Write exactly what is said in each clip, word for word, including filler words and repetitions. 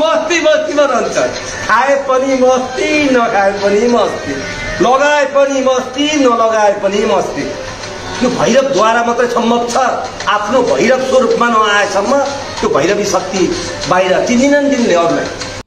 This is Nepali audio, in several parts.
मस्ती मस्तीमा रहन्छ। खाए पनि मस्ती, नखाए पनि मस्ती, लगाए पनि मस्ती, नलगाए पनि मस्ती। त्यो भैरवद्वारा मात्रै सम्भव छ। आफ्नो भैरव स्वरूपमा नआएसम्म त्यो भैरवी शक्ति बाहिर चिनिनन् तिनले अरूलाई।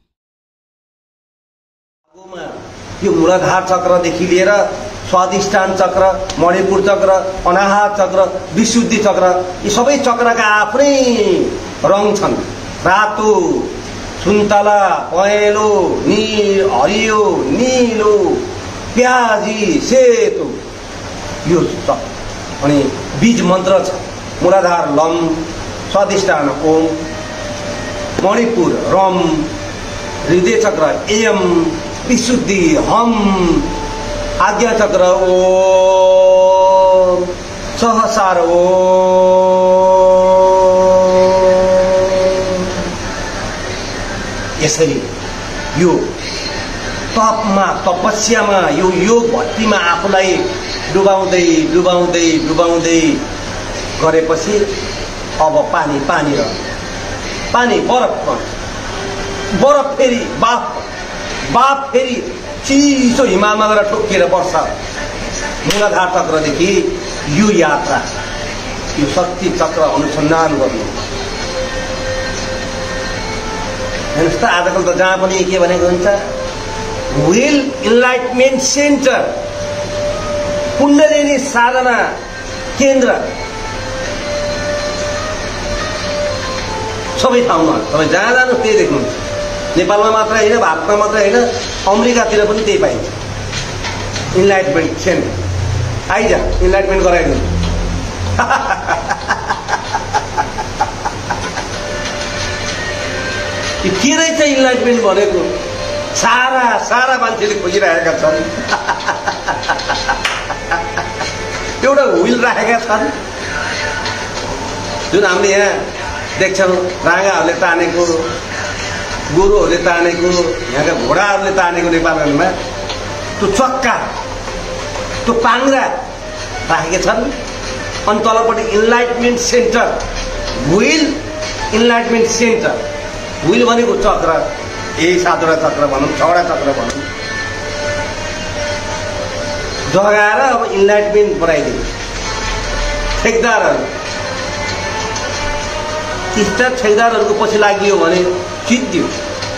यो मूलाधार चक्रदेखि लिएर स्वादिष्ठान चक्र, मणिपुर चक्र, अनाहत चक्र, विशुद्धि चक्र, यी सबै चक्रका आफ्नै रङ छन्। रातो, सुन्तला, पहेँलो, नील, हरियो, नीलो, प्याजी, सेतो, यो छ। अनि बीज मन्त्र छ। मूलाधार लम, स्वादिष्ठान ओम, मणिपुर रम, हृदय चक्र एम, विशुद्धि हम, आज्ञा चक्र ओम, सहसार ओम। यसरी यो तपमा, तपस्यामा, यो योग भक्तिमा आफूलाई डुबाउँदै डुबाउँदै डुबाउँदै गरेपछि अब पानी पानी र पानी बरफ बरफ फेरि बाफ बाफ फेरि चिसो हिमालमा गएर ठोकिएर पर्छ। मूलाधार चक्रदेखि यो यात्रा, यो शक्ति चक्र अनुसन्धान गर्नु। हेर्नुहोस् त, आजकल त जहाँ पनि के भनेको हुन्छ, विल इन्लाइटमेन्ट सेन्टर, कुण्डलिनी साधना केन्द्र, सबै ठाउँमा तपाईँ जहाँ जानु त्यही देख्नुहुन्छ। नेपालमा मात्र होइन, भारतमा मात्र होइन, अमेरिकातिर पनि त्यही पाइन्छ। इन्लाइटमेन्ट सेन्टर, आइज इन्लाइटमेन्ट गराइदिनु। के रहेछ इन्लाइटमेन्ट भनेको? सारा सारा मान्छेले खोजिरहेका छन्। एउटा हुइल राखेका छन् जुन हामीले यहाँ देख्छौँ। राँगाहरूले तानेको, गोरुहरूले तानेको, यहाँका घोडाहरूले तानेको नेपालमा त्यो चक्का, त्यो पाङ्ग्रा राखेका छन्। अनि तलपट्टि enlightenment centre, wheel enlightenment centre. Wheel भनेको चक्र, यही सातवटा चक्र भनौँ, छवटा चक्र भनौँ, जगाएर अब इन्लाइटमेन्ट बनाइदिनु। ठेकदारहरू, स्टार ठेकदारहरूको पछि लागियो भने सिद्धियो।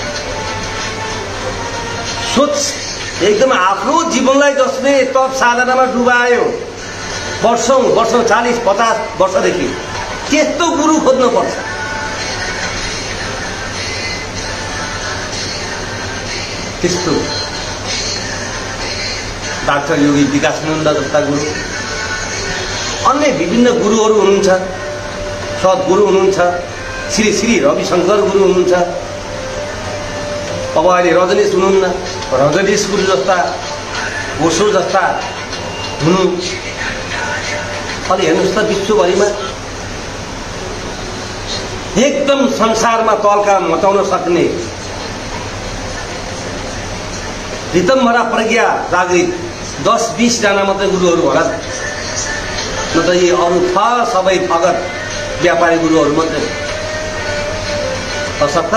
सोच एकदम आफ्नो जीवनलाई जसले तप साधनामा डुबायो वर्षौं वर्षौं चालीस पचास वर्षदेखि, त्यस्तो गुरु खोज्नु पर्छ। त्यस्तो डाक्टर योगी विकासानन्द जस्ता गुरु, अन्य विभिन्न गुरुहरू हुनुहुन्छ। सद्गुरु हुनुहुन्छ, श्री श्री रविशंकर गुरु हुनुहुन्छ। अब अहिले रजनीश हुनुहुन्न, रजनीश गुरु जस्ता, ओशो जस्ता हुनु। अलि हेर्नुहोस् त, विश्वभरिमा एकदम संसारमा तल्का मचाउन सक्ने रितम्भरा प्रज्ञा जागृत दस बीस जना मात्रै गुरुहरू होला। न त यी अरू थ सबै भगत व्यापारी गुरुहरू मात्रै। तसर्थ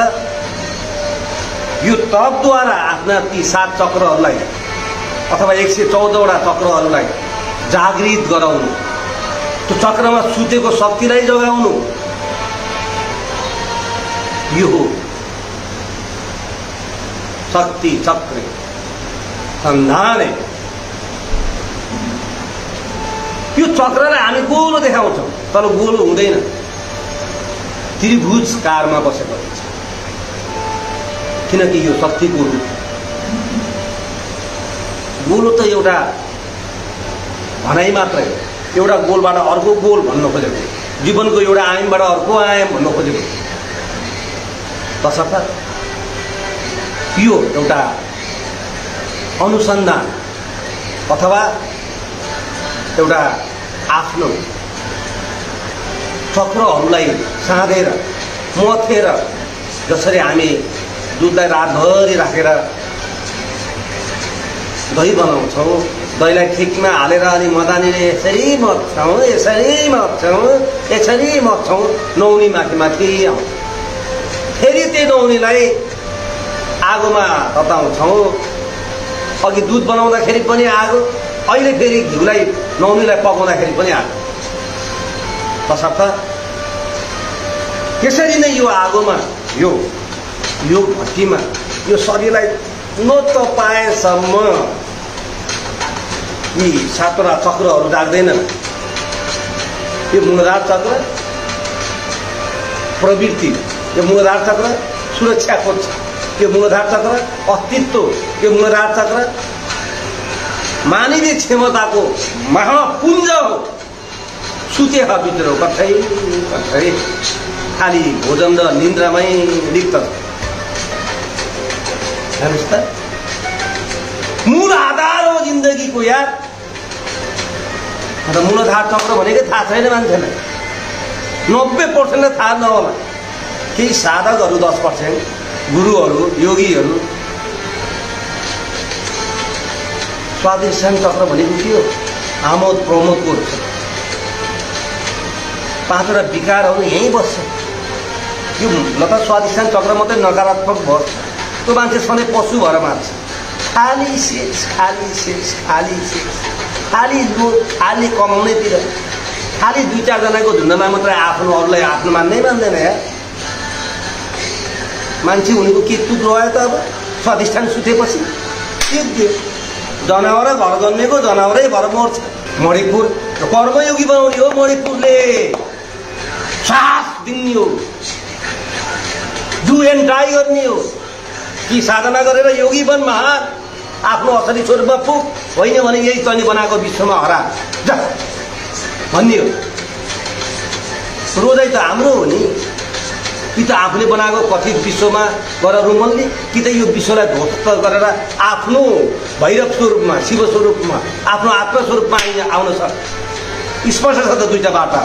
यो तपद्वारा आफ्ना ती सात चक्रहरूलाई अथवा एक सय चौधवटा चक्रहरूलाई जागृत गराउनु, त्यो चक्रमा सुतेको शक्तिलाई जगाउनु, यो हो शक्ति चक्र सन्धान। यो चक्रलाई हामी गोलो देखाउँछौँ, तर गोलो हुँदैन, त्रिभुज कारमा बसेको हुन्छ। किनकि यो शक्तिको रूप। गोलो त एउटा भनाइ मात्रै हो, एउटा गोलबाट अर्को गोल भन्न खोजेको, जीवनको एउटा आयामबाट अर्को आयाम भन्न खोजेको। तसर्थ यो एउटा अनुसन्धान अथवा एउटा आफ्नो चक्रहरूलाई साँधेर मथेर, जसरी हामी दुधलाई रातभरि राखेर दही बनाउँछौँ, दहीलाई ठिकमा हालेर अनि मदानीले यसरी मथ्छौँ यसरी मथ्छौँ यसरी मथ्छौँ, नौनी माथि माथि आउँछ। फेरि कहिले नहुनेलाई आगोमा तताउँछौँ। अघि दुध बनाउँदाखेरि पनि आगो, अहिले फेरि घिउलाई नहुनेलाई पकाउँदाखेरि पनि आगो। तसर्थ त्यसरी नै यो आगोमा, यो यो भट्टीमा यो शरीरलाई नतपाएसम्म यी सातवटा चक्रहरू राख्दैनन्। यो मूलाधार चक्र प्रवृत्ति, यो मूलाधार चक्र सुरक्षा खोज्छ, यो मूलाधार चक्र अस्तित्व, यो मूलाधार चक्र मानवीय क्षमताको महापुञ्ज हो। सुते भित्र हो, कठै कठै खाली भोजन र निन्द्रामै लिप्त छ। हेर्नुहोस् त, मूल आधार हो जिन्दगीको यार। अन्त मूलाधार चक्र भनेकै थाहा छैन मान्छेलाई, नब्बे पर्सेन्ट थाहा नहोला। केही साधकहरू दस पर्सेन्ट, गुरुहरू योगीहरू। स्वादिष्ठान चक्र भनेको के हो? आमोद प्रमोदको हुन्छ। पाँचवटा विकारहरू यहीँ बस्छ। यो ल त स्वादिष्ठान चक्र मात्रै नकारात्मक बस्छ, त्यो मान्छे सधैँ पशु भएर मार्छ। खाली सेक्स, खाली सेक्स, खाली सेक्स, खाली लोभ, खाली कमाउनेतिर, खाली दुई चारजनाको धुन्दामा मात्रै आफ्नो, अरूलाई आफ्नो मान्नै मान्दैन यार। मान्छे हुनेको के तुक रह्यो त? अब स्वादिष्ठान सुतेपछि के दियो? जनावरै भएर जन्मेको जनावरै भएर मर्छ। मणिपुर कर्मयोगी बनाउने हो मणिपुरले, सास दिने हो, डु एन्ड डाई गर्ने हो कि साधना गरेर योगी बन, महान आफ्नो असली स्वरूपमा पुग, होइन भने यही तैँले बनाएको विश्वमा हरा जा भन्ने हो। रोजाइ त हाम्रो हो नि, कि त आफूले बनाएको कथित विश्वमा गएर रुमल्ने, कि त यो विश्वलाई ध्वस्त गरेर आफ्नो भैरव स्वरूपमा, शिव स्वरूपमा, आफ्नो आत्मस्वरूपमा आउन सक्छ। स्पर्श छ त दुईटा बाटा।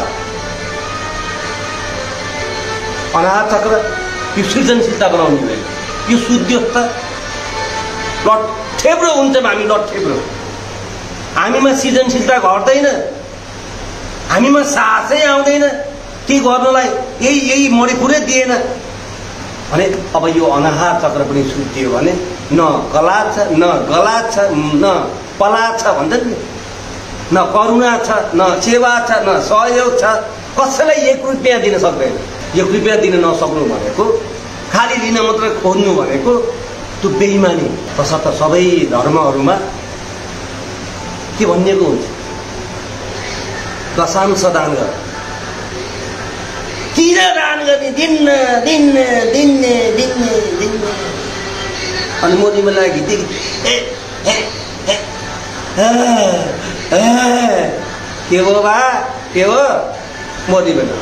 अनाहत चक्र यो सृजनशीलता बनाउने हो, यो शुद्धियोत्त लट्ठेब्रो हुन्छ। हामी लट्ठेब्रो, हामीमा सृजनशीलता घट्दैन, हामीमा साहसै आउँदैन के गर्नलाई। यही यही मणिपुरै दिएन भने अब यो अनाहार चक्र पनि सुत्यो भने न कला छ, न गला छ, न पला छ भन्छ नि, न करुणा छ, न सेवा छ, न सहयोग छ। कसैलाई एक रुपियाँ दिन सक्दैन। एक रुपियाँ दिन नसक्नु भनेको, खाली लिन मात्र खोज्नु भनेको त्यो बेइमानी। तसर्थ सबै धर्महरूमा के भनिएको हुन्छ? दशांश दान गर। किन दान गर्ने? दिन्न दिन्न दिन्न दिन्न दिन्न। अनि मोदीमा लागि के हो बा, के हो मोदी बेला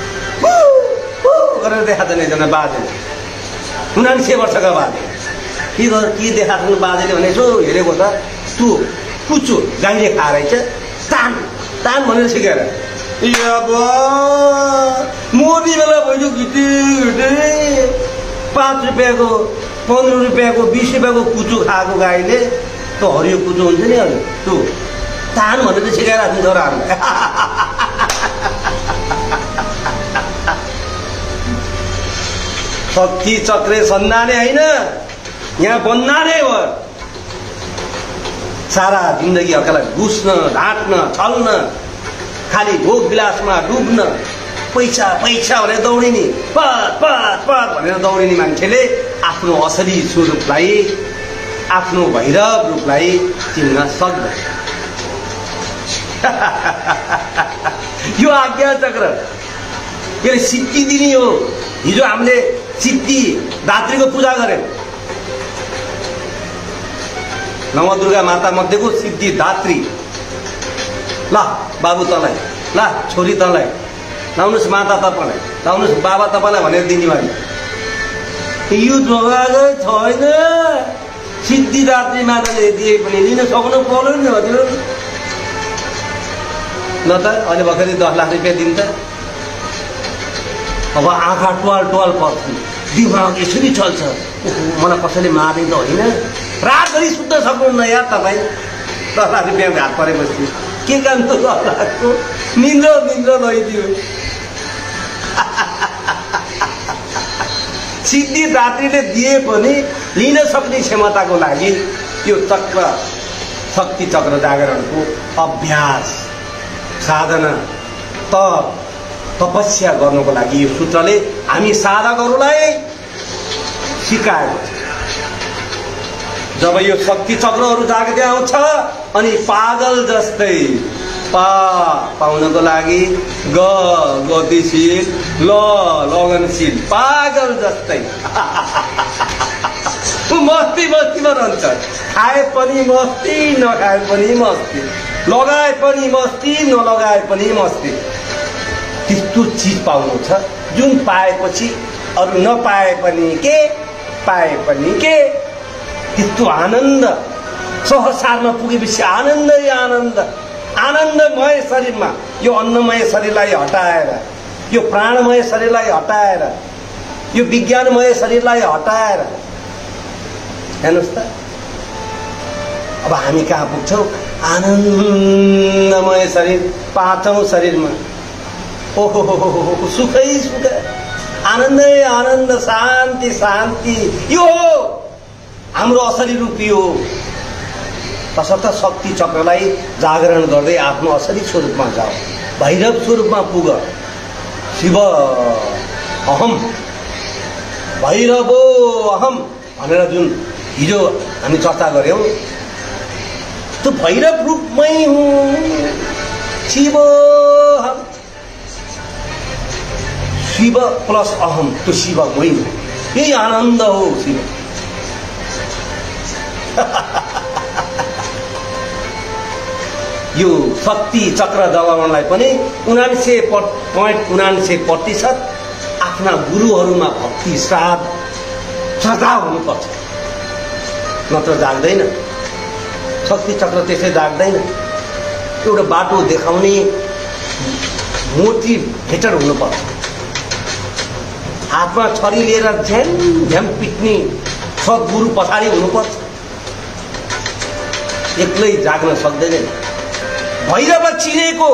गरेर देखाएको छ एकजना बाजे, उनान्से वर्षका बाजे। के गर के देखाएको बाजेले भने यसो हेरेको त तु कुचो गाईले खाएर रहेछ, तान तान भनेर सिकाएर। अब मोदी बेला भइसक्यो घिटे घिटे पाँच रुपियाँको, पन्ध्र रुपियाँको, बिस रुपियाँको कुचो खाएको गाईले त हरियो कुचो हुन्छ नि। अहिले त्यो तान भनेर सिकाइरहेको छ छोराहरूलाई। शक्ति चक्रे सन्धाने होइन, यहाँ बन्नाने हो। सारा जिन्दगी अर्कालाई घुस्न, ढाँट्न, छल्न, खाली भोग विलासमा डुब्न, पैसा पैसा भनेर दौडिने, पद पद पद भनेर दौडिने मान्छेले आफ्नो असली स्वरूपलाई, आफ्नो भैरव रूपलाई चिन्न सक्दैन। यो आज्ञा चक्र यसले सिद्धि दिने हो। हिजो हामीले सिद्धि दात्रीको पूजा गर्यौं। नवदुर्गा माता मध्येको सिद्धि दात्री। ल बाबु तँलाई, ल छोरी तँलाई, लाउनुहोस् माता तपाईँलाई, लाउनुहोस् बाबा तपाईँलाई भनेर दिने वाली। यो जग्गा छैन। सिद्धि दात्री माताले दिए पनि लिन सक्नु पर्यो नि हजुर। ल त अहिले भर्खरै दस लाख रुपियाँ दिन्छ। अब आँखा टुवाल टुवाल पर्छ, दिमाग यसरी चल्छ। मलाई कसैले मार्ने त होइन। रातभरि सुत्न सक्नुहुन्न यार तपाईँ। दस लाख रुपियाँ हात परेपछि के काम त दस लाखको? निन्द्र निन्द्र लैदियो। सिद्धिदात्रीले दिए पनि लिन सक्ने क्षमताको लागि यो चक्र शक्ति चक्र जागरणको अभ्यास साधना तप तपस्या गर्नको लागि यो सूत्रले हामी साधकहरूलाई सिकाएको छ। जब यो शक्ति चक्रहरू जाग्दै आउँछ अनि पागल जस्तै पा पाउनको लागि ग गतिशील ल लगनशील पागल जस्तै मस्ती मस्तीमा रहन्छ। खाए पनि मस्ती नखाए पनि मस्ती लगाए पनि मस्ती नलगाए पनि मस्ती। त्यस्तो चिज पाउनु छ जुन पाएपछि अरू नपाए पनि के पाए पनि के त्यस्तो आनन्द सहसारमा पुगेपछि आनन्दै आनन्द आनन्दमय शरीरमा यो अन्नमय शरीरलाई हटाएर यो प्राणमय शरीरलाई हटाएर यो विज्ञानमय शरीरलाई हटाएर हेर्नुहोस् त अब हामी कहाँ पुग्छौँ आनन्दमय शरीर पाँचौं शरीरमा ओहो सुखै सुख आनन्दै आनन्द शान्ति शान्ति यो हाम्रो असली रूप यो। तसर्थ शक्ति चक्रलाई जागरण गर्दै आफ्नो असली स्वरूपमा जाऊ भैरव स्वरूपमा पुग। शिव अहम भैरवो अहम भनेर जुन हिजो हामी चर्चा गर्यौं त्यो भैरव रूपमै हुँ शिव अहम शिव प्लस अहम त्यो शिव मै हो। यही आनन्द हो शिव। यो शक्ति चक्र दबाउनलाई पनि उनान्से पोइन्ट उनान्से प्रतिशत आफ्ना गुरुहरूमा भक्ति श्राद्ध श्रद्धा हुनुपर्छ नत्र जाग्दैन। शक्ति चक्र त्यसै जाग्दैन। एउटा बाटो देखाउने मोटिभेटर हुनुपर्छ। हातमा छरी लिएर झ्याम झ्याम पिट्ने सद्गुरु पछाडि हुनुपर्छ। एक्लै जाग्न सक्दैन। भैरव चिनेको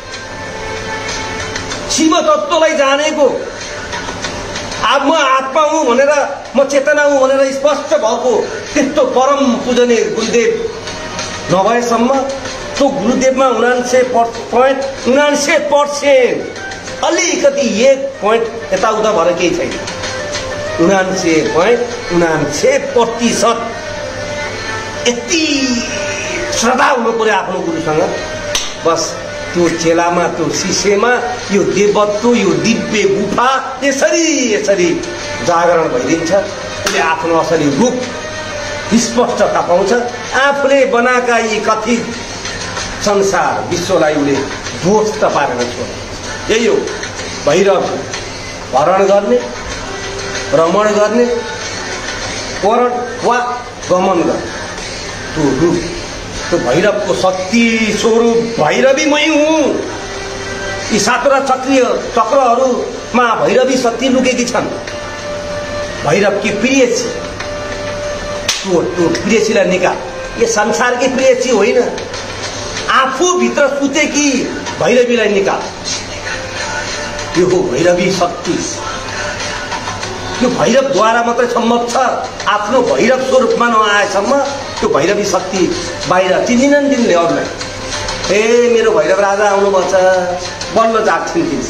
शिव तत्त्वलाई जानेको अब म आत्मा हुँ भनेर म चेतना हुँ भनेर स्पष्ट भएको त्यस्तो परम पूजनीय गुरुदेव नभएसम्म त्यो गुरुदेवमा उनान्से पोइन्ट उनान्से पर्सेन्ट अलिकति एक पोइन्ट यताउता भएर केही छैन। उनान्से पोइन्ट उनान्से प्रतिशत यति श्रद्धा हुनु पर्यो आफ्नो गुरुसँग। बस त्यो चेलामा त्यो शिष्यमा यो देवत्व यो दिव्य गुफा यसरी यसरी जागरण भइदिन्छ। उसले आफ्नो असली रूप स्पष्टता पाउँछ। आफूले बनाएका यी कथित संसार विश्वलाई उसले ध्वस्त पारेर छोड्छ। यही हो भैरव भरण गर्ने भ्रमण गर्ने वरण वा गमन गर्ने त्यो रूप त्यो भैरवको शक्ति स्वरूप भैरवी मै हुँ। यी सातवटा चक्रीय चक्रहरूमा भैरवी शक्ति लुकेकी छन्। भैरवकी प्रियसी त्यो त्यो प्रियसीलाई निकाल। यो संसारकी प्रियसी होइन आफूभित्र सुतेकी भैरवीलाई निकाल। यो हो भैरवी शक्ति। यो भैरवद्वारा मात्रै सम्भव छ। आफ्नो भैरव स्वरूपमा नआएसम्म त्यो भैरवी शक्ति बाहिर चिन्दिनन् तिमीले अरूलाई। ए मेरो भैरव राजा आउनुपर्छ बल्ल जाग्छन् तिमी।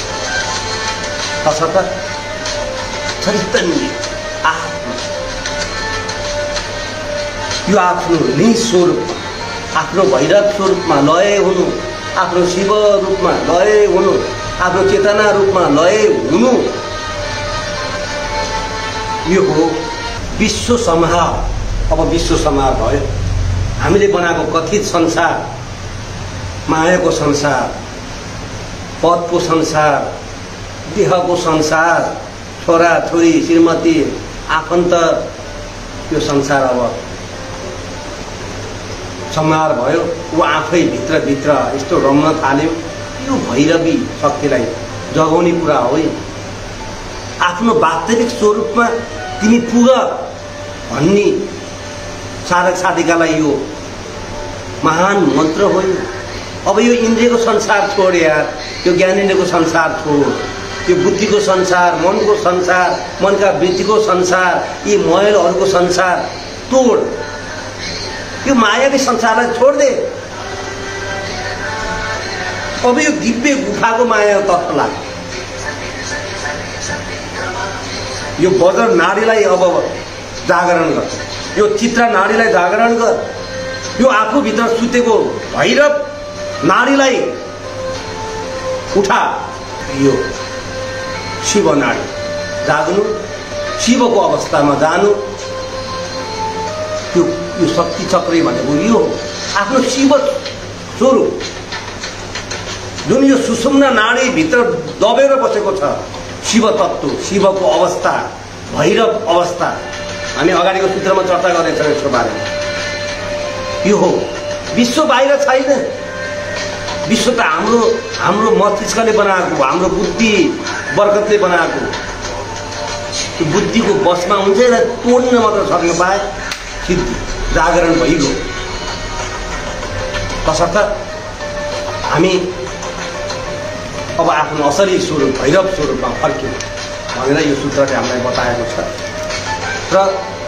तसर्थ चैतन्य आत्मा यो आफ्नो निस्वरूप आफ्नो भैरव स्वरूपमा लय हुनु आफ्नो शिव रूपमा लय हुनु आफ्नो चेतना रूपमा लय हुनु यो हो विश्व संहार। अब विश्व संहार भयो। हामीले बनाएको कथित संसार मायाको संसार पदको संसार देहको संसार छोरा छोरी श्रीमती आफन्त यो संसार अब संहार भयो। ऊ आफै भित्र भित्र यस्तो रम्न थाल्यो। यो भैरवी शक्तिलाई जगाउने कुरा हो। आफ्नो वास्तविक स्वरूपमा तिमी पुग भन्ने साधक साधिकालाई यो महान मन्त्र हो। अब यो इन्द्रियको संसार छोड यार। यो ज्ञानेन्द्रको संसार छोड। यो बुद्धिको संसार, मनको संसार, मनका वृत्तिको संसार, यी महलहरूको संसार तोड। यो मायावी संसारलाई छोड दे। अब यो दिव्य गुफाको माया तत्त्व लाग्यो। यो वज्र नाडीलाई अब जागरण गर, यो चित्र नाडीलाई जागरण गर, यो आफूभित्र सुतेको भैरव नाडीलाई उठा। यो शिव नाडी जाग्नु, शिवको अवस्थामा जानु। यो यो शक्ति चक्र भनेको यो आफ्नो शिव स्वरूप जुन यो सुषुम्ना नाडी भित्र दबेर बसेको छ, शिव तत्त्व, शिवको अवस्था, भैरव अवस्था। हामी अगाडिको सूत्रमा चर्चा गरेछौँ यसको बारेमा। यो हो विश्व, बाहिर छैन। विश्व त हाम्रो हाम्रो मस्तिष्कले बनाएको, हाम्रो बुद्धि बरकतले बनाएको। त्यो बुद्धिको बसमा हुन्छ, यसलाई तोड्न मात्र सक्न पाए सिद्धि जागरण भइगयो। तसर्थ हामी अब आफ्नो असली स्वरूप, भैरव स्वरूपमा फर्क्यौँ भनेर यो सूत्रले हामीलाई बताएको छ। र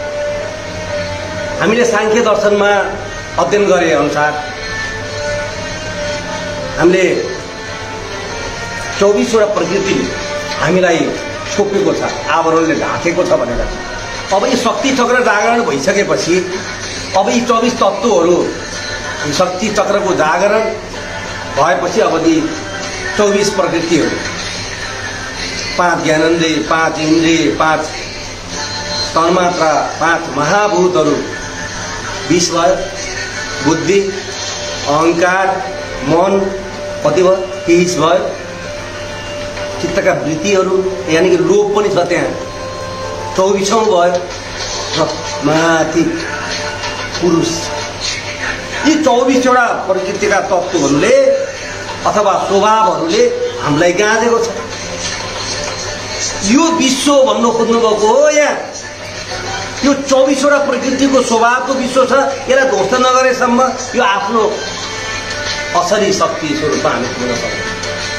हामीले सांख्य दर्शनमा अध्ययन गरे अनुसार हामीले चौबिसवटा प्रकृतिले हामीलाई छोपेको छ, आवरणले ढाकेको छ भनेर। अब यी शक्ति चक्र जागरण भइसकेपछि अब यी चौबिस तत्त्वहरू, शक्ति चक्रको जागरण भएपछि अब यी चौबिस प्रकृतिहरू, पाँच ज्ञानेन्द्रिय, पाँच इन्द्रिय, पाँच तन्मात्रा, पाँच महाभूतहरू बीस भयो। बुद्धि, अहंकार, मन कति भयो? तेइस भयो। चित्तका वृत्तिहरू यानि कि लोभ पनि छ त्यहाँ, चौबिसौँ भयो। र माथि पुरुष। यी चौबिसवटा प्रकृतिका तत्त्वहरूले अथवा स्वभावहरूले हामीलाई गाँजेको छ। यो विश्व भन्नु खोज्नुभएको हो यहाँ। यो चौबिसवटा प्रकृतिको स्वभावको विश्व छ। यसलाई ध्वस्त नगरेसम्म यो आफ्नो असली शक्ति स्वरूपमा हामी पुग्न सक्छौँ।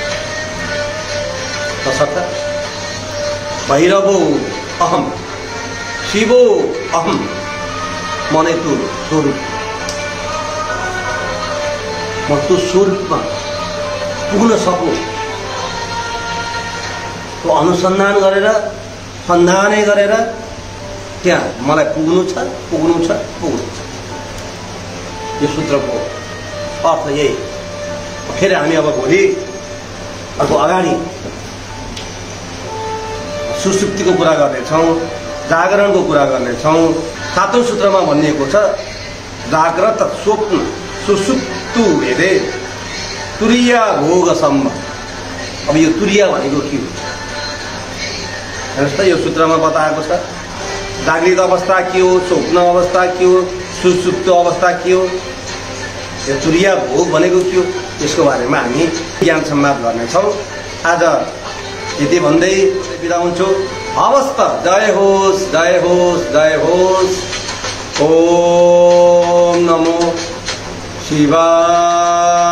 तसर्थ भैरवो अहम, शिवो अहम, मनै त्यो स्वरूप। म त्यो स्वरूपमा पुग्न सकूँ, त्यो अनुसन्धान गरेर, सन्धानै गरेर त्यहाँ मलाई पुग्नु छ, पुग्नु छ, पुग्नु छ। यो सूत्रको अर्थ यही। फेरि हामी अब भोलि अर्को अगाडि सुसुप्तिको कुरा गर्नेछौँ, जागरणको कुरा गर्नेछौँ। सातौं सूत्रमा भनिएको छ जाग्रत स्वप्न सुसुप्तु भेदे तुरिया भोगसम्म। अब यो तुरिया भनेको के हो? हेर्नुहोस् त, यो सूत्रमा बताएको छ जागृत अवस्था के हो, स्वप्न अवस्था के हो, सुसुप्त अवस्था के हो, यो तुरिया भोग भनेको के हो, यसको बारेमा हामी ज्ञान संवाद गर्नेछौँ। आज यति भन्दै बिदा हुन्छु। हवस् त, जय होस्, जय होस्, जय होस्। ओम नमो शिवाय।